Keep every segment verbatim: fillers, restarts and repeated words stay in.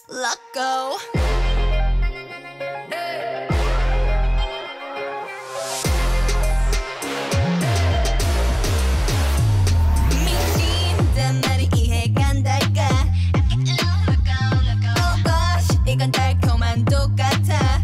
Let go. 미친단 말이 이해가 안 될까? Oh gosh, 이건 달콤한 똑같아.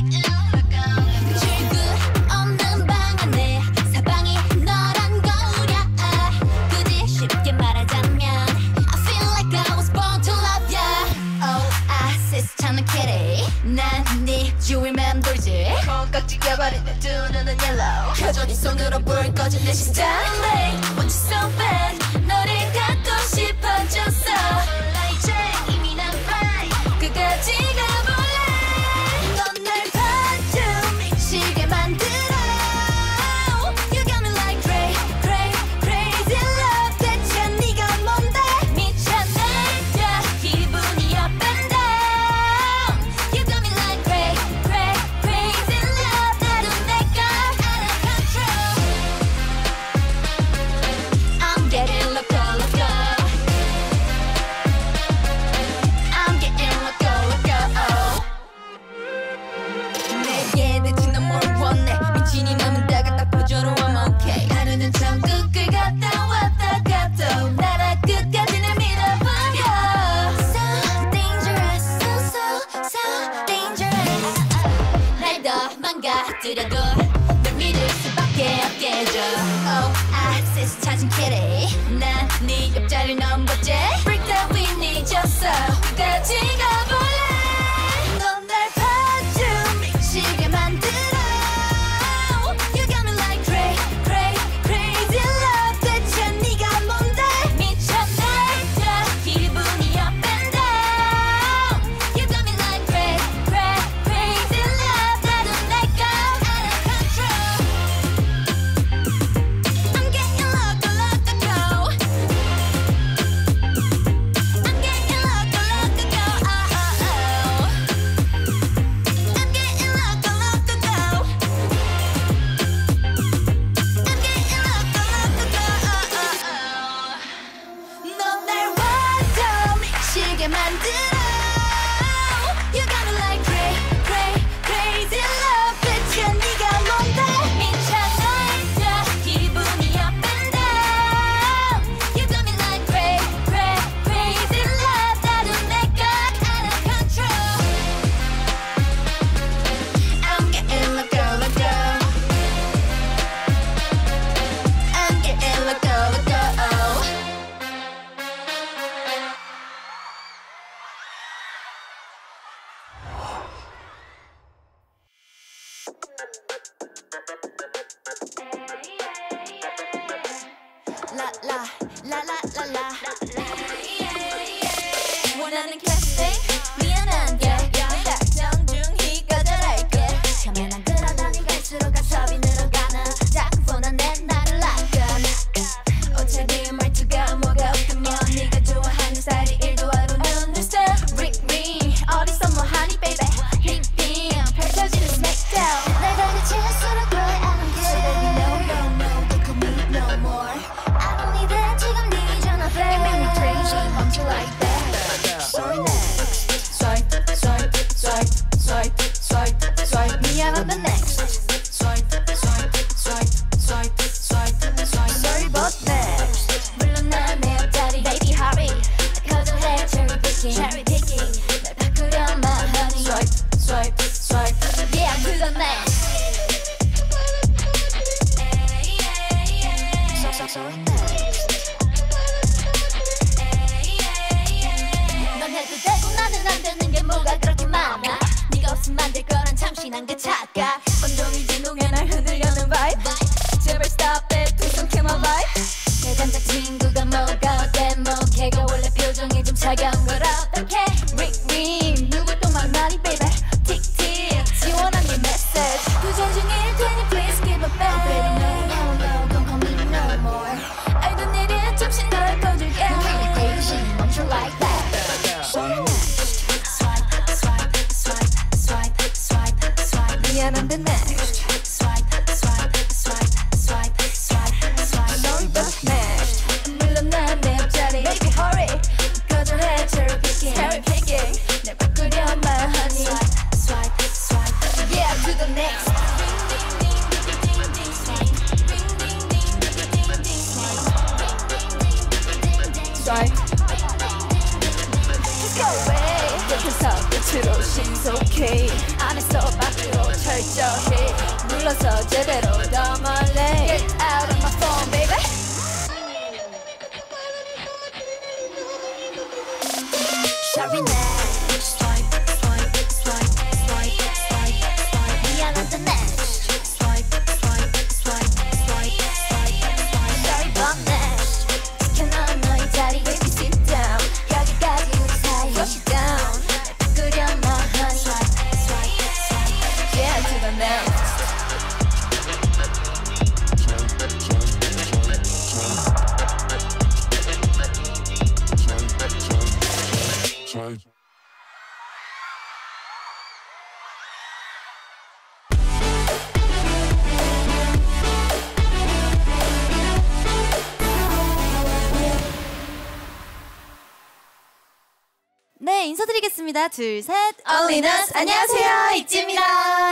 출구 없는 방 안에 사방이 너란 거울이야. 굳이 쉽게 말하자면 I feel like I was born to love ya. Oh, I see 차는 kitty. 난 네 주위 맴돌지. 콩깍지 껴버린 내 두 눈은 yellow. 여전히 손으로 불 꺼진 내 Darling, want you so bad. 너를 갖고 싶어졌어. 몰라 이제 이미 난 fine. 끝까지 가볼래. 넌 날 봐도 미치게 만들어. You got me like cray, cray, crazy love. 대체 네가 뭔데? 미쳐 날려 기분이 up and down. You got me like cray, cray, crazy love. 나도 내가 out of control. I'm getting loco, loco. I'm getting loco, loco. 내게 대체 넌 뭘 원해? 미친이 남은 다가 딱 퍼져로 I'm okay. 하루는 천국을 갔다 왔다 갔다 나라 끝까지는 믿어버려. So dangerous, so so so dangerous. 날 더 망가뜨려도 널 믿을 수밖에 없겠죠. Oh, I see 찾은 kitty. 난 네 옆자리를 넘봤지. Break that we need 졌어. 끝까지 가볼래. 넌 날 봐도 미치게 만들어. You got me like cray, cray, crazy love. 대체 네가 뭔데? 미쳐 날려 기분이 up and down. You got me like cray, cray, crazy love. 나도 내가 out of control. I'm getting loco, loco, go. I'm getting loco, loco, go. Oh, oh, oh. I'm getting loco, loco, go. I'm getting loco, loco, go. Oh, oh, oh. 넌날 와도 미치게 만들어. You got me like cray, cray, crazy love. 대체 네가 뭔데? 미쳐 날려 기분이 up and down. You got me like cray, cray, crazy love. 나도 내가 out of control. I'm getting loco, loco. I'm getting loco, loco. La la la la la la. 원하는 캐스팅 미안한데 내가 정중히 거절할게. 처음엔 안 그러더니 갈수록 가섭이 늘어가는 자꾸 뻔한 내 나를 낚은. 어차피 말투가 뭐가 없다면 네가 좋아하는 스타일이 일도 I don't understand. Ring ring 어디서 뭐하니 baby. 빙 빙 펼쳐지는 smackdown. 날 다그칠수록 boy I don't care. So baby no no no don't call me no more. I don't need that 지금 네 전화 babe. You make me crazy 멈춰 like that. Sorry next. Swipe swipe swipe swipe swipe swipe 미안하다 next. Swipe swipe swipe swipe swipe swipe sorry but next. 물론 난 내 옆자리 baby hurry. 거절해 cherry picking cherry picking 날 바꾸려마 honey. Swipe swipe swipe yeah 그건 next. So so sorry next. 넌 해도 되고 나는 안 되는 게 뭐가 그렇게 많아. 네가 없으면 안 될 거란 참신한 그 착각. 온종일 진동에 날 흔들려는 vibe. 제발 stop it please don't kill my vibe. 내 단짝 친구가 뭐가 어때 뭐 걔가 원래 표정이 좀 차가운 걸 어떡해. Ring ring 누굴 또 만나니 baby. 틱틱 지원한 네 메시지. 부재 중일 테니 please give it back. Oh baby no no no don't call me no more. 알던 일은 잠시 널 꺼줄게. You make me crazy 멈춰 like that. Sorry next. Swipe swipe swipe swipe swipe swipe 미안한데 next. Swipe swipe swipe swipe swipe swipe sorry but next. 물론 난 내 옆자리 baby hurry. 거절해 cherry picking cherry picking 끝에서 끝으로 신속해 안에서 밖으로 철저히 눌러서 제대로 더 멀리 Get out of my phone baby Shall we next Swipe, swipe, swipe, swipe, swipe, swipe 미안한데 next Swipe, swipe, swipe, swipe, swipe, swipe Sorry but next 지켜놓은 너의 자리 baby sit down 여기까지 우리 사이 Push it down 끓여 my honey Swipe, swipe, swipe Yeah to the next 네, 인사드리겠습니다. 둘, 셋. Only Us 안녕하세요 있지입니다.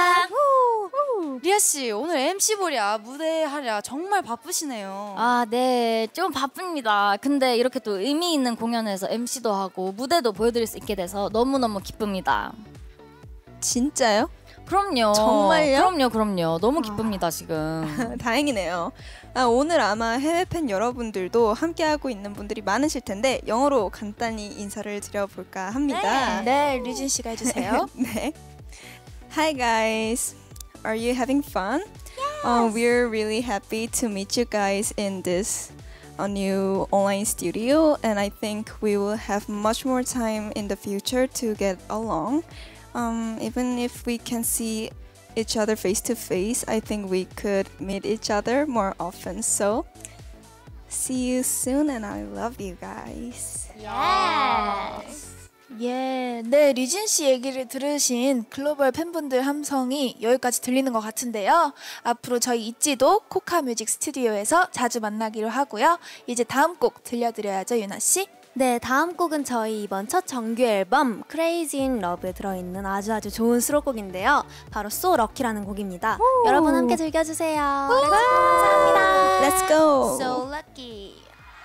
리아 씨, 오늘 엠씨 보랴 무대 하랴 정말 바쁘시네요. 아, 네. 좀 바쁩니다. 근데 이렇게 또 의미 있는 공연에서 엠씨도 하고 무대도 보여드릴 수 있게 돼서 너무너무 기쁩니다. 진짜요? 그럼요. 정말요? 그럼요, 그럼요. 너무 기쁩니다, 지금. 다행이네요. 아, 오늘 아마 해외 팬 여러분들도 함께하고 있는 분들이 많으실 텐데 영어로 간단히 인사를 드려볼까 합니다. 네, 리진 씨가 해주세요. 네. Hi guys, are you having fun? Yes. Uh, we're really happy to meet you guys in this a new online studio, and I think we will have much more time in the future to get along. Um, even if we can see each other face to face, I think we could meet each other more often. So, see you soon, and I love you guys. Yes. 예, 네, 리진 씨 얘기를 들으신 글로벌 팬분들 함성이 여기까지 들리는 것 같은데요. 앞으로 저희 있지도 코카 뮤직 스튜디오에서 자주 만나기로 하고요. 이제 다음 곡 들려드려야죠, 유나 씨. 네, 다음 곡은 저희 이번 첫 정규 앨범 Crazy in Love에 들어있는 아주 아주 좋은 수록곡인데요. 바로 So Lucky라는 곡입니다. 여러분 함께 즐겨주세요. 감사합니다. Let's go. So lucky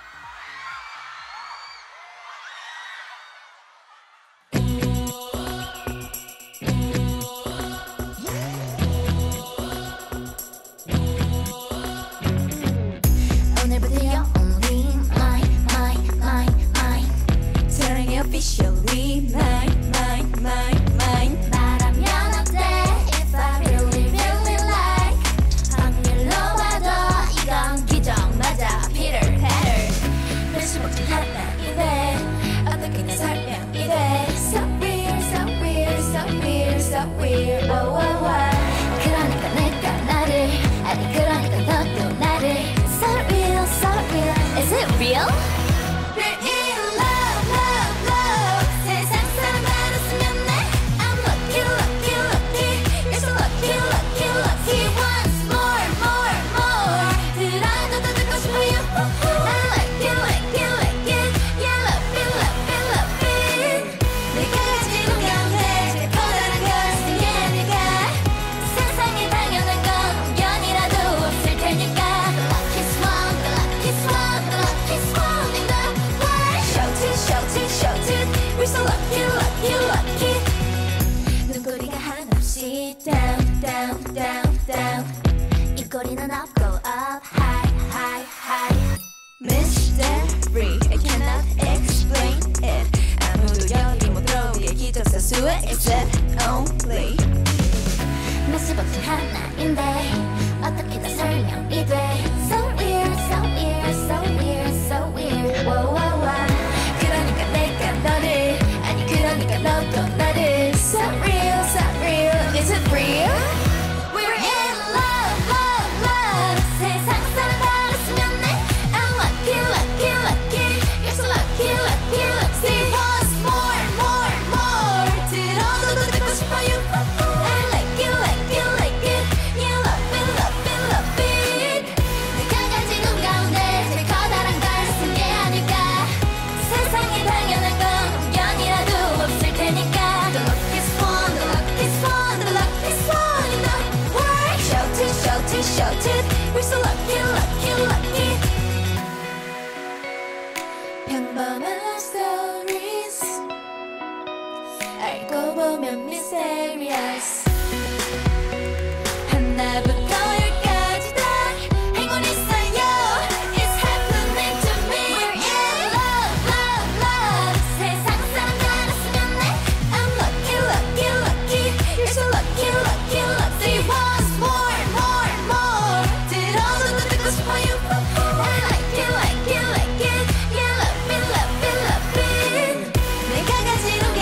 오늘부터 you're only mine, mine, mine, mine 사랑해 officially mine, mine, mine, mine 말하면 어때 if I really, really like 확률로 봐도 이건 기적 맞아 Peter Patter 관심 없지 않아 이래 어떻게 내 설명이 돼 So weird, so weird, so weird, so weird oh, oh, oh. 그러니까 내가 나를 아니 그러니까 너도 나를 So real, so real Is it real? We're in love, love, love 세상 사람 많았으면 돼 I'm lucky, lucky, lucky You're so lucky, lucky, lucky Once more, more, more 들어도 더 듣고 싶어요 I like it, like it, like it Yeah, love it, love it, love it 내가 가진 건강해 제일 커다란 걸 yeah, 내가 세상에 당연한 건 우연이라도 없을 테니까 The luckiest one, the luckiest one, the luckiest one in the world Shout it, shout it, shout it We're so lucky, lucky, lucky 눈꼬리가 한없이 down, down, down, down 이 꼬리는 up, go up, high, high, high Mystery, I cannot explain it 아무도 여기 못 들어오게 기적사수에 It's it only 미스 버튼 하나인데 어떻게 다 설명이 돼 So weird, so weird, so weird, so weird wow, wow, wow. 그러니까 내가 너를 아니 그러니까 너도 나를 So real, so real Is it real? We're in love, love, love 세상 사람 알았으면 돼 I'm lucky, lucky, lucky You're so lucky, lucky, lucky Once more, more, more 들어도 더 듣고 싶어요 I like it, like it, like it You love it, 알고 보면 mysterious 하나부터 열까지 다 행운 있어요 It's happening to me We're in love, love, love 세상 사람 알았으면 해 I'm lucky, lucky, lucky You're so lucky, lucky, lucky Once more, more, more 들어도 또 듣고 싶어요 I like it, like it, like it You love me, love me, love it 내가 가지는